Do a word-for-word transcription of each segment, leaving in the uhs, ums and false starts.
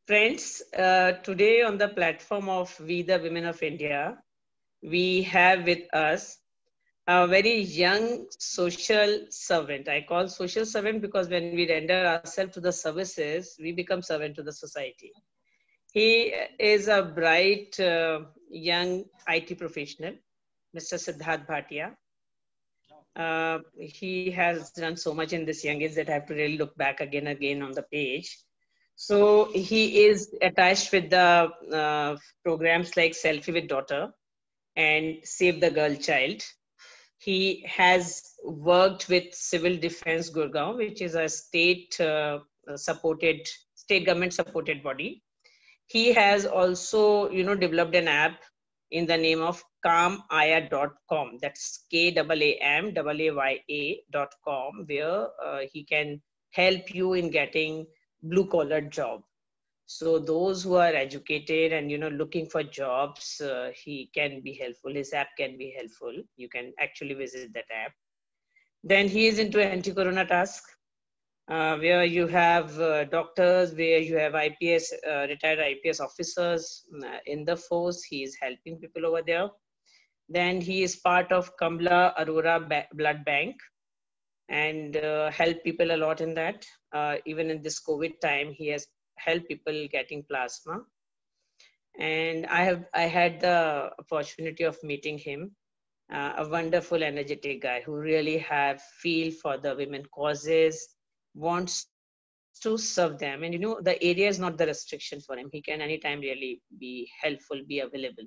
Friends, uh, today on the platform of We the Women of India, we have with us a very young social servant. I call social servant because when we render ourselves to the services, we become servant to the society. He is a bright uh, young I T professional, Mister Siddharth Bhatia. Uh, he has done so much in this young age that I have to really look back again and again on the page. So he is attached with the uh, programs like Selfie with Daughter and Save the Girl Child. He has worked with Civil Defense Gurgaon, which is a state uh, supported, state government supported body. He has also, you know, developed an app in the name of calm aya dot com. That's K A A M A A Y A dot com, where uh, he can help you in getting blue collar job. So those who are educated and, you know, looking for jobs, uh, he can be helpful. His app can be helpful. You can actually visit that app. Then he is into anti-corona task, uh, where you have uh, doctors, where you have I P S, uh, retired I P S officers uh, in the force. He is helping people over there. Then he is part of Kamla Arora ba- Blood Bank and uh, help people a lot in that. Uh, even in this COVID time, he has helped people getting plasma. And I have I had the opportunity of meeting him, uh, a wonderful, energetic guy who really have feel for the women causes, wants to serve them. And you know, the area is not the restriction for him. He can anytime really be helpful, be available.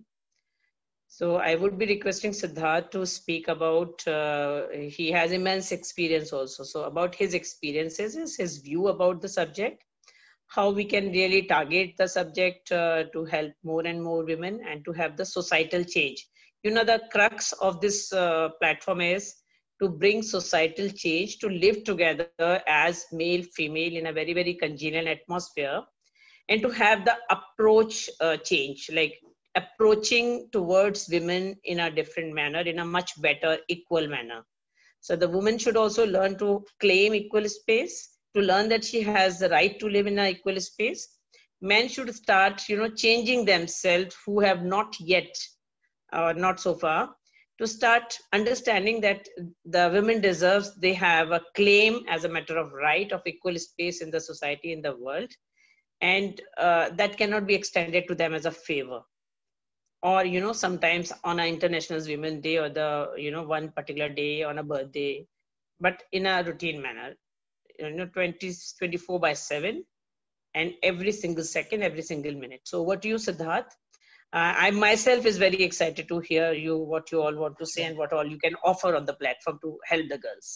So I would be requesting Siddharth to speak about, uh, he has immense experience also. So about his experiences, his view about the subject, how we can really target the subject uh, to help more and more women and to have the societal change. You know, the crux of this uh, platform is to bring societal change, to live together as male, female in a very, very congenial atmosphere, and to have the approach uh, change, like approaching towards women in a different manner, in a much better, equal manner. So the woman should also learn to claim equal space, to learn that she has the right to live in an equal space. Men should start, you know, changing themselves who have not yet, or not so far, to start understanding that the women deserves, they have a claim as a matter of right of equal space in the society, in the world, and uh, that cannot be extended to them as a favor, or you know, sometimes on an international women's day or the, you know, one particular day on a birthday, but in a routine manner, you know, twenty twenty-four by seven, and every single second, every single minute. So over to you, Siddharth. uh, I myself is very excited to hear you, what you all want to say and what all you can offer on the platform to help the girls.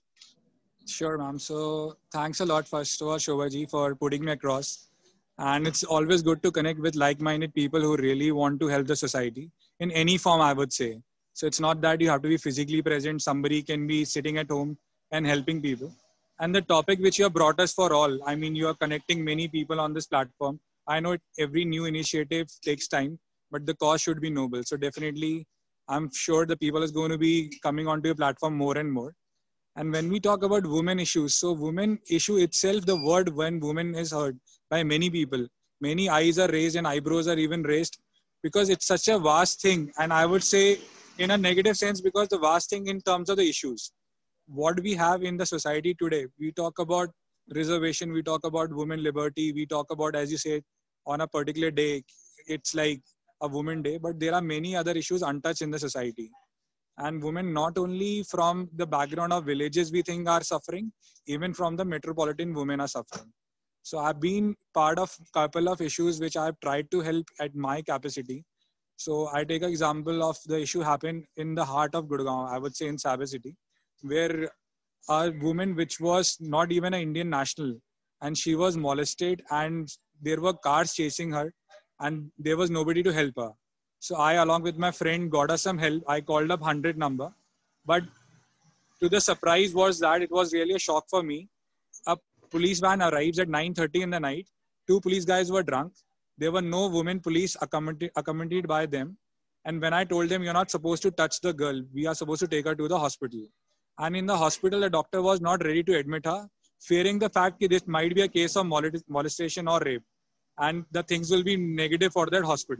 Sure, ma'am. So thanks a lot, first of all, Shobhaji, for putting me across. And it's always good to connect with like-minded people who really want to help the society in any form, I would say. So it's not that you have to be physically present. Somebody can be sitting at home and helping people. And the topic which you have brought us for all, I mean, you are connecting many people on this platform. I know it, every new initiative takes time, but the cause should be noble. So definitely, I'm sure the people is going to be coming onto your platform more and more. And when we talk about women issues, so women issue itself, the word when woman is heard by many people, many eyes are raised and eyebrows are even raised because it's such a vast thing. And I would say in a negative sense, because the vast thing in terms of the issues, what we have in the society today, we talk about reservation, we talk about women liberty, we talk about, as you said, on a particular day, it's like a woman day, but there are many other issues untouched in the society. And women not only from the background of villages we think are suffering, even from the metropolitan women are suffering. So I've been part of a couple of issues which I've tried to help at my capacity. So I take an example of the issue happened in the heart of Gurgaon, I would say in Sabe City, where a woman which was not even an Indian national, and she was molested and there were cars chasing her and there was nobody to help her. So I, along with my friend, got us some help. I called up one hundred number. But to the surprise was that it was really a shock for me. A police van arrives at nine thirty in the night. Two police guys were drunk. There were no women police accompanied, accompanied by them. And when I told them, you're not supposed to touch the girl, we are supposed to take her to the hospital. And in the hospital, the doctor was not ready to admit her, fearing the fact that this might be a case of molestation or rape. and the things will be negative for that hospital.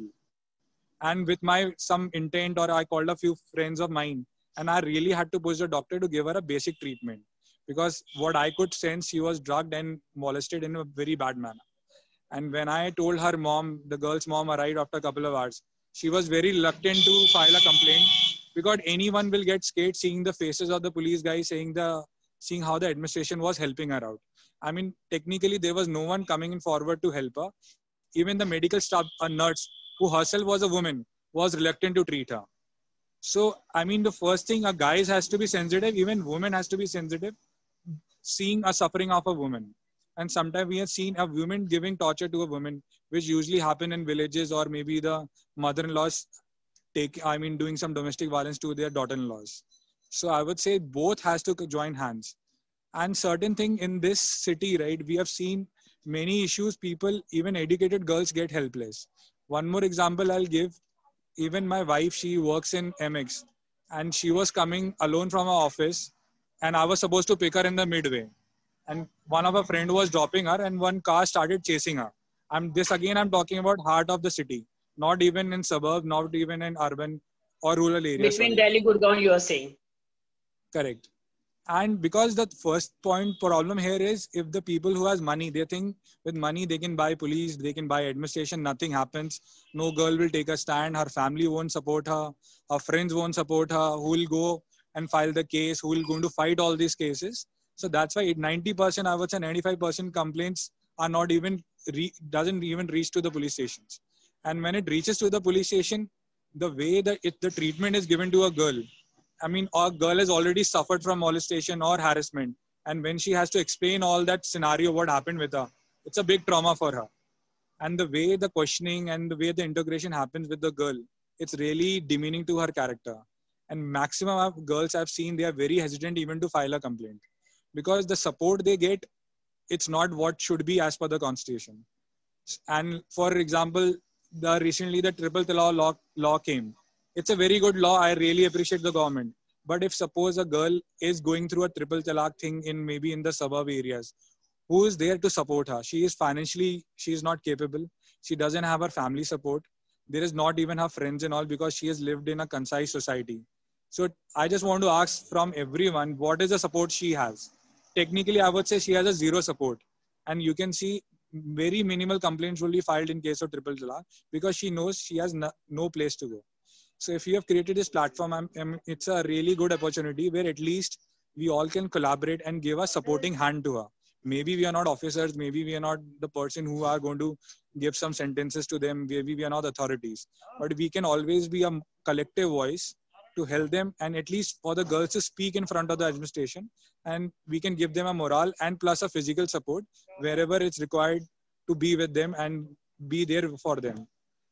And with my some intent, or I called a few friends of mine, and I really had to push the doctor to give her a basic treatment, because what I could sense, she was drugged and molested in a very bad manner. And when I told her mom, the girl's mom arrived after a couple of hours, she was very reluctant to file a complaint, because anyone will get scared seeing the faces of the police guys, saying the seeing how the administration was helping her out. I mean, technically there was no one coming in forward to help her. Even the medical staff, a nurse who herself was a woman, was reluctant to treat her. So, I mean, the first thing, a guy has to be sensitive, even woman has to be sensitive, seeing a suffering of a woman. And sometimes we have seen a woman giving torture to a woman, which usually happen in villages, or maybe the mother-in-laws take, I mean, doing some domestic violence to their daughter-in-laws. So I would say both has to join hands. And certain thing in this city, right, we have seen many issues, people, even educated girls get helpless. One more example I'll give, even my wife, she works in M X, and she was coming alone from her office, and I was supposed to pick her in the midway. And one of her friend was dropping her, and one car started chasing her. And this again, I'm talking about heart of the city, not even in suburb, not even in urban or rural areas. Between Delhi, Gurgaon, you are saying. Correct. And because the first point problem here is, if the people who has money, they think with money they can buy police, they can buy administration, nothing happens. No girl will take a stand. Her family won't support her. Her friends won't support her. Who will go and file the case? Who will go to fight all these cases? So that's why ninety percent, I would say ninety-five percent complaints are not even, re, doesn't even reach to the police stations. And when it reaches to the police station, the way that it, the treatment is given to a girl, I mean, a girl has already suffered from molestation or harassment. And when she has to explain all that scenario, what happened with her, it's a big trauma for her. And the way the questioning and the way the integration happens with the girl, it's really demeaning to her character. And maximum of girls I've seen, they are very hesitant even to file a complaint, because the support they get, it's not what should be as per the constitution. And for example, the recently the triple talaq law, law came. It's a very good law. I really appreciate the government. But if suppose a girl is going through a triple talaq thing in maybe in the suburb areas, who is there to support her? She is financially, she is not capable. She doesn't have her family support. There is not even her friends and all, because she has lived in a concise society. So I just want to ask from everyone, what is the support she has? Technically, I would say she has a zero support. And you can see very minimal complaints will be filed in case of triple talaq, because she knows she has no, no place to go. So if you have created this platform, I'm, I'm, it's a really good opportunity where at least we all can collaborate and give a supporting hand to her. Maybe we are not officers, maybe we are not the person who are going to give some sentences to them, maybe we are not authorities, but we can always be a collective voice to help them, and at least for the girls to speak in front of the administration, and we can give them a morale and plus a physical support wherever it's required to be with them and be there for them.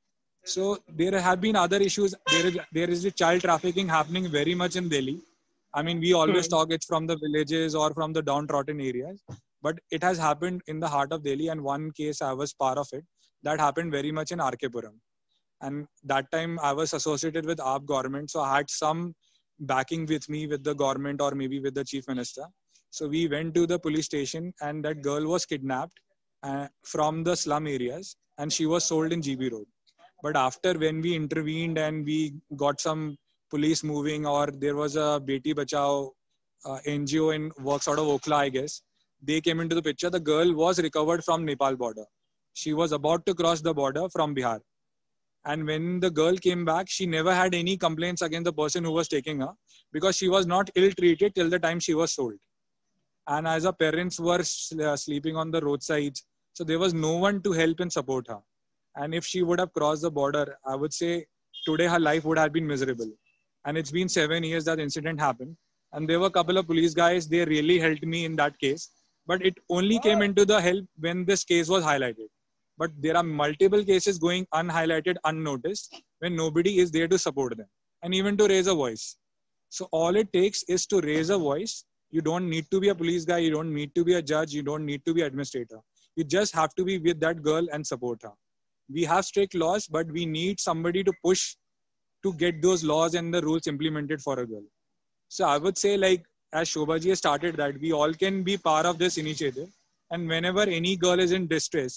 So there have been other issues. There is there is the child trafficking happening very much in Delhi. I mean, we always talk it's from the villages or from the downtrodden areas, but it has happened in the heart of Delhi. And one case, I was part of it. That happened very much in R K Puram. And that time I was associated with A A P government. So I had some backing with me with the government or maybe with the chief minister. So we went to the police station, and that girl was kidnapped uh, from the slum areas, and she was sold in G B Road. But after when we intervened and we got some police moving, or there was a Beti Bachao uh, N G O in works out of Okhla, I guess, they came into the picture. The girl was recovered from Nepal border. She was about to cross the border from Bihar. And when the girl came back, she never had any complaints against the person who was taking her, because she was not ill-treated till the time she was sold. And as her parents were uh, sleeping on the roadsides, so there was no one to help and support her. And if she would have crossed the border, I would say today her life would have been miserable. And it's been seven years that incident happened. And there were a couple of police guys, they really helped me in that case. But it only came into the help when this case was highlighted. But there are multiple cases going unhighlighted, unnoticed, when nobody is there to support them and even to raise a voice. So all it takes is to raise a voice. You don't need to be a police guy. You don't need to be a judge. You don't need to be an administrator. You just have to be with that girl and support her. We have strict laws, but we need somebody to push to get those laws and the rules implemented for a girl. So I would say, like, as Shobhaji has started that, we all can be part of this initiative. And whenever any girl is in distress,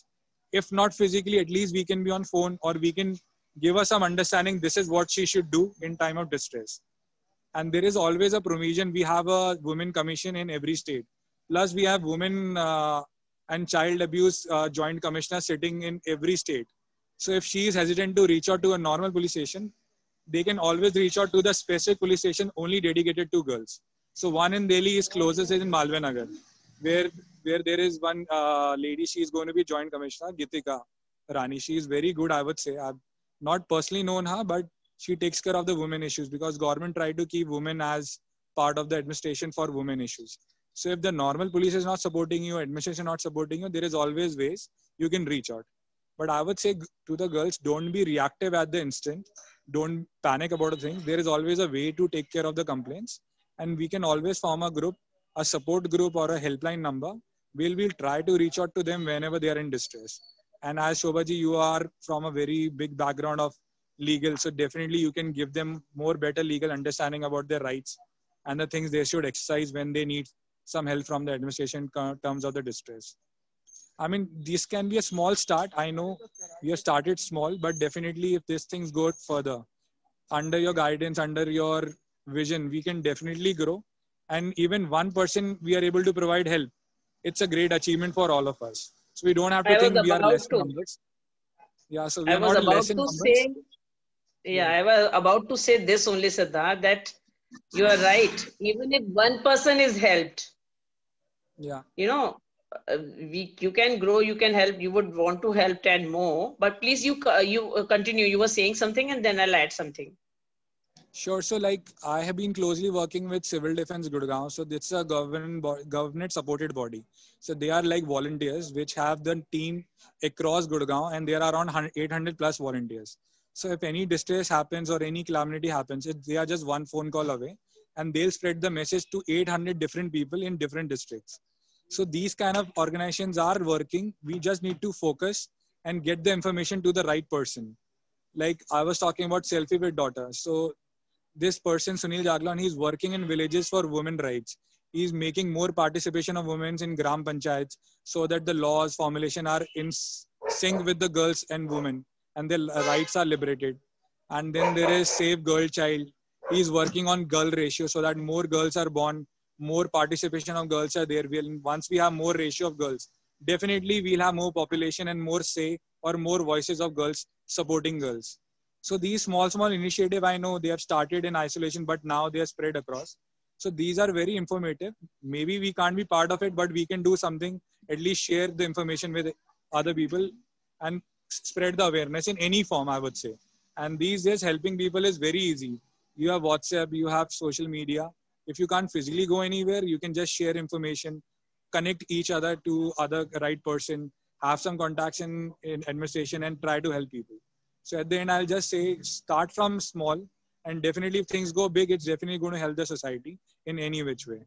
if not physically, at least we can be on phone, or we can give her some understanding. This is what she should do in time of distress. And there is always a provision. We have a women commission in every state. Plus we have women uh, and child abuse uh, joint commissioner sitting in every state. So if she is hesitant to reach out to a normal police station, they can always reach out to the specific police station only dedicated to girls. So one in Delhi is closest is in Malviya Nagar, where where there is one uh, lady. She is going to be joint commissioner, Gitika Rani. She is very good, I would say. I've not personally known her, but she takes care of the women issues, because government tried to keep women as part of the administration for women issues. So if the normal police is not supporting you, administration not supporting you, there is always ways you can reach out. But I would say to the girls, don't be reactive at the instant. Don't panic about a thing. There is always a way to take care of the complaints. And we can always form a group, a support group or a helpline number. We'll, we'll try to reach out to them whenever they are in distress. And as Shobhaji, you are from a very big background of legal. So definitely you can give them more better legal understanding about their rights and the things they should exercise when they need some help from the administration in terms of the distress. I mean, this can be a small start. I know we have started small, but definitely if these things go further, under your guidance, under your vision, we can definitely grow. And even one person we are able to provide help, it's a great achievement for all of us. So we don't have to I was think we are about less to. numbers. Yeah, so we I are was not about less in to numbers. say, yeah, I was about to say this only, Siddharth, that you are right. Even if one person is helped, yeah, you know, uh, we you can grow, you can help. You would want to help ten more, but please you co- you uh, continue. You were saying something, and then I'll add something. sure. So like I have been closely working with Civil Defense Gurgaon. So it's a government government supported body. So they are like volunteers which have the team across Gurgaon, and there are around eight hundred plus volunteers. So if any distress happens or any calamity happens, it, they are just one phone call away, and they'll spread the message to eight hundred different people in different districts. So these kind of organizations are working. We just need to focus and get the information to the right person. Like I was talking about Selfie with Daughter. So this person, Sunil Jaglan, he's working in villages for women rights. He's making more participation of women in Gram Panchayats so that the laws formulation are in sync with the girls and women, and their rights are liberated. And then there is Save Girl Child. He's working on girl ratio so that more girls are born, more participation of girls are there. We'll, once we have more ratio of girls, definitely we'll have more population and more say or more voices of girls supporting girls. So these small, small initiative, I know they have started in isolation, but now they are spread across. So these are very informative. Maybe we can't be part of it, but we can do something, at least share the information with other people and spread the awareness in any form, I would say. And these days helping people is very easy. You have WhatsApp, you have social media. If you can't physically go anywhere, you can just share information, connect each other to other right person, have some contacts in, in administration and try to help people. So at the end, I'll just say, start from small, and definitely if things go big, it's definitely going to help the society in any which way.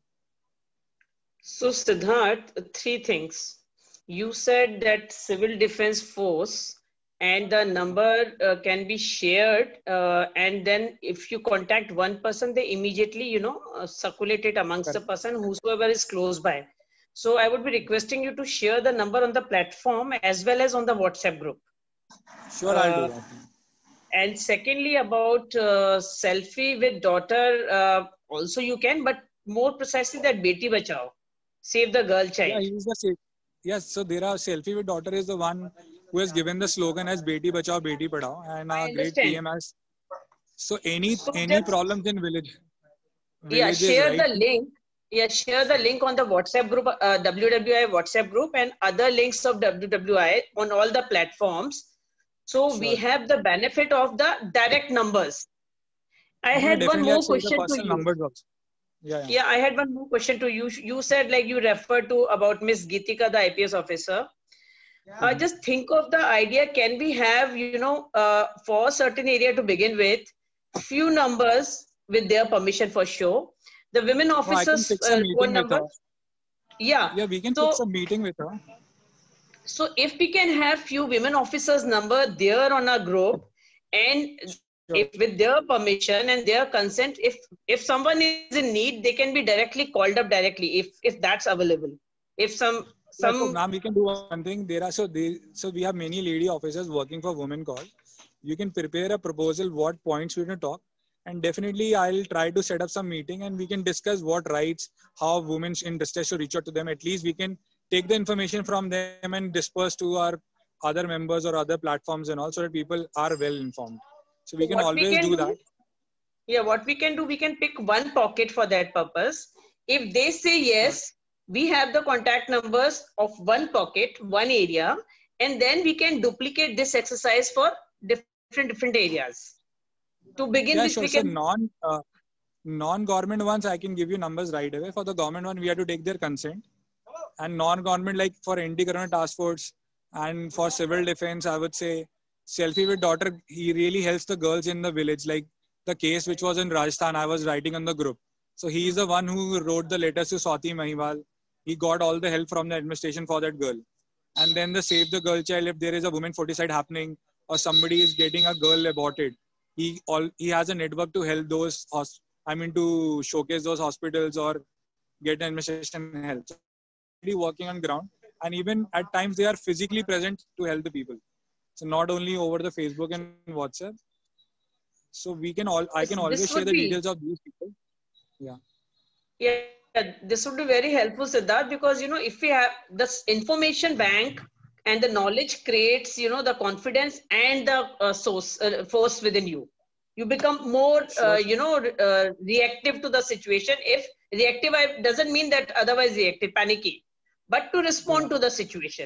So Siddharth, three things. You said that Civil Defense Force and the number uh, can be shared. Uh, and then if you contact one person, they immediately, you know, uh, circulate it amongst the person, whosoever is close by. So I would be requesting you to share the number on the platform as well as on the WhatsApp group. Sure, uh, I'll do that. And secondly, about uh, Selfie with Daughter, uh, also you can, but more precisely that Beti Bachao, Save the Girl Child. Yeah, he's the same. Yes, so there are Selfie with Daughter is the one who has given the slogan as Beti Bachao, Beti Padhao, and our great P M has. So any so any just, problems in village? Villages, yeah, share right? the link. Yeah, share the link on the WhatsApp group, uh, W W I WhatsApp group, and other links of W W I on all the platforms. So sure. We have the benefit of the direct numbers. I yeah, had one more question to you. Numbers also. Yeah, yeah. yeah, I had one more question to you. You said like you referred to about Miss Gitika, the I P S officer. Yeah. Uh, just think of the idea. Can we have, you know, uh, for a certain area to begin with, few numbers with their permission for sure. The women officers oh, uh, phone number. Yeah. Yeah, we can so, fix a meeting with her. So if we can have few women officers number there on our group, and sure. if with their permission and their consent, if if someone is in need, they can be directly called up directly if if that's available. If some some. Yeah, so ma'am, we can do one thing. There are so they so we have many lady officers working for women call. You can prepare a proposal, what points we can talk, and definitely I'll try to set up some meeting and we can discuss what rights, how women in distress should reach out to them. At least we can take the information from them and disperse to our other members or other platforms and all, so that people are well informed. So we So can what we always can do do, that. yeah, what we can do, we can pick one pocket for that purpose. If they say yes, we have the contact numbers of one pocket, one area, and then we can duplicate this exercise for different different areas. To begin Yeah, with, sure. we So can. non uh, non-government ones, I can give you numbers right away. For the government one, we have to take their consent. And non-government, like for anti-corona task force and for civil defense, I would say Selfie with Daughter, he really helps the girls in the village. Like the case which was in Rajasthan, I was writing on the group. So he is the one who wrote the letters to Swati Mahiwal. He got all the help from the administration for that girl. And then the Save the Girl Child, if there is a woman foeticide happening or somebody is getting a girl aborted, he all he has a network to help those, I mean, to showcase those hospitals or get administration help. So really working on ground, and even at times they are physically present to help the people. So not only over the Facebook and WhatsApp. So we can all I This, can this always share would the be, details of these people. Yeah. yeah, this would be very helpful, Siddharth, because, you know, if we have this information bank and the knowledge creates, you know, the confidence and the uh, source uh, force within you. You become more, uh, Sure. you know, uh, reactive to the situation. If reactive I, doesn't mean that otherwise reactive, panicky, but to respond Yeah. to the situation.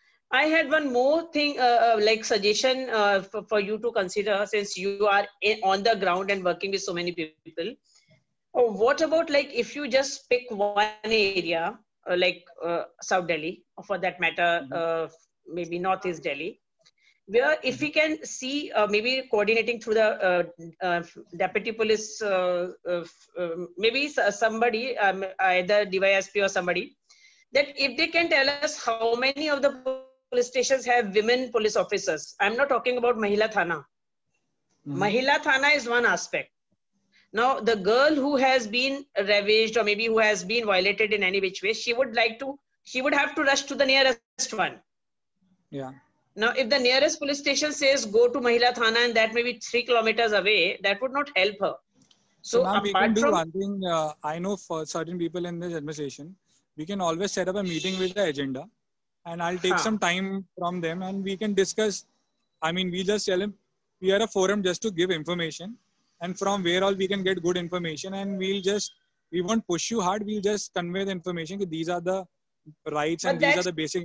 I had one more thing, uh, uh, like suggestion uh, for, for you to consider, since you are in, on the ground and working with so many people. Oh, what about like if you just pick one area, uh, like uh, South Delhi, or for that matter, Mm-hmm. uh, maybe Northeast Delhi, where if Mm-hmm. we can see uh, maybe coordinating through the uh, uh, deputy police, uh, uh, uh, maybe somebody, um, either D Y S P or somebody, that if they can tell us how many of the police stations have women police officers. I'm not talking about Mahila Thana. Mm-hmm. Mahila Thana is one aspect. Now, the girl who has been ravaged or maybe who has been violated in any which way, she would like to, she would have to rush to the nearest one. Yeah. Now, if the nearest police station says go to Mahila Thana and that may be three kilometers away, that would not help her. So, So ma'am, we can apart do from, one thing. Uh, I know for certain people in this administration, we can always set up a meeting with the agenda, and I'll take huh, some time from them, and we can discuss. I mean, we just tell them we are a forum just to give information, and from where all we can get good information, and we'll just we won't push you hard. We'll just convey the information. That these are the rights and but these are that's, the basic.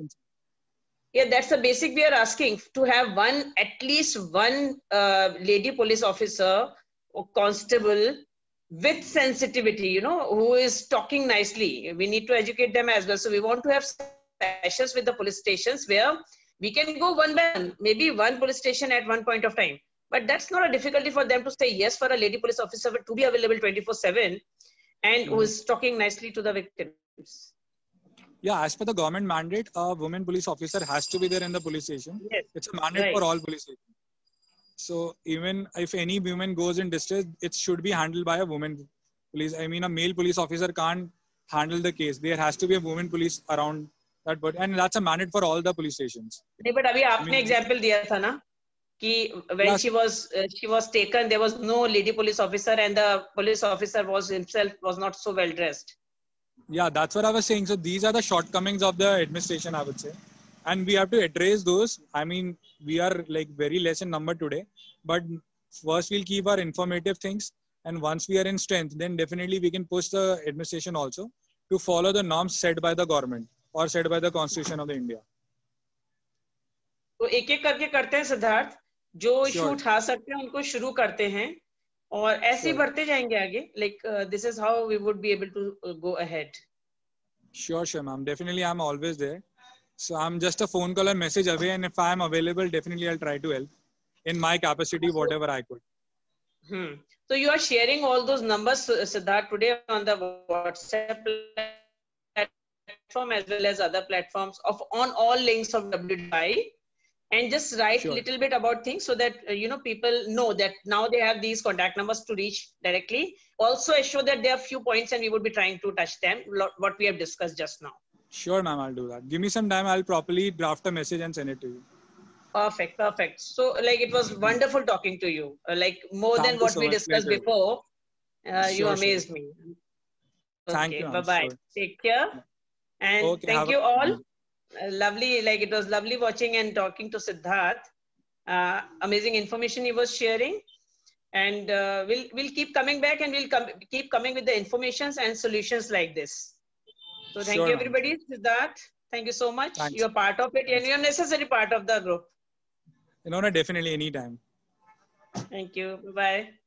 yeah, that's the basic we are asking, to have one, at least one uh, lady police officer or constable with sensitivity, you know, who is talking nicely. We need to educate them as well. So we want to have sessions with the police stations where we can go one by one, maybe one police station at one point of time. But that's not a difficulty for them to say yes for a lady police officer to be available twenty-four seven and who Mhm. is talking nicely to the victims. Yeah, as per the government mandate, a woman police officer has to be there in the police station. Yes, It's a mandate right. for all police stations. So even if any woman goes in distress, it should be handled by a woman police. I mean, a male police officer can't handle the case. There has to be a woman police around that, but and that's a mandate for all the police stations. नहीं, but अभी I आपने mean, example दिया था ना कि when yes, she was uh, she was taken, there was no lady police officer and the police officer was himself was not so well dressed. yeah, that's what I was saying. So these are the shortcomings of the administration, I would say, and we have to address those. I mean, we are like very less in number today, but first we'll keep our informative things, and once we are in strength, then definitely we can push the administration also to follow the norms set by the government or set by the Constitution of the India. तो एक एक करके करते हैं सिद्धार्थ, जो issue Sure, उठा सकते हैं उनको शुरू करते हैं और ऐसे ही sure, बढ़ते जाएंगे आगे. Like uh, this is how we would be able to uh, go ahead. sure, sure, ma'am. Definitely, I'm always there. So I'm just a phone call or message away, and if I'm available, definitely I'll try to help in my capacity, So, whatever I could. hmm. So you are sharing all those numbers, uh, Siddharth, today on the WhatsApp platform as well as other platforms of on all links of W D I, and just write Sure. little bit about things so that uh, you know people know that now they have these contact numbers to reach directly. Also assure that there are few points and we would be trying to touch them, what we have discussed just now. Sure, ma'am, I'll do that. Give me some time. I'll properly draft a message and send it to you. Perfect, perfect. So, like, it was wonderful talking to you. Uh, like, more than Thank you what so we much. discussed Pleasure. before, uh, you Sure, sure. amazed me. Thank Okay, you, bye ma'am. bye. Sure. Take care. And Okay, thank have a you all. good Uh, lovely, like, it was lovely watching and talking to Siddharth. Uh, amazing information he was sharing. And uh, we'll, we'll keep coming back and we'll come, keep coming with the informations and solutions like this. So thank Sure, you, ma'am. everybody. Siddharth, thank you so much. Thanks. You're part of it and Thanks. you're a necessary part of the group. You know, no, definitely anytime. Thank you. Bye-bye.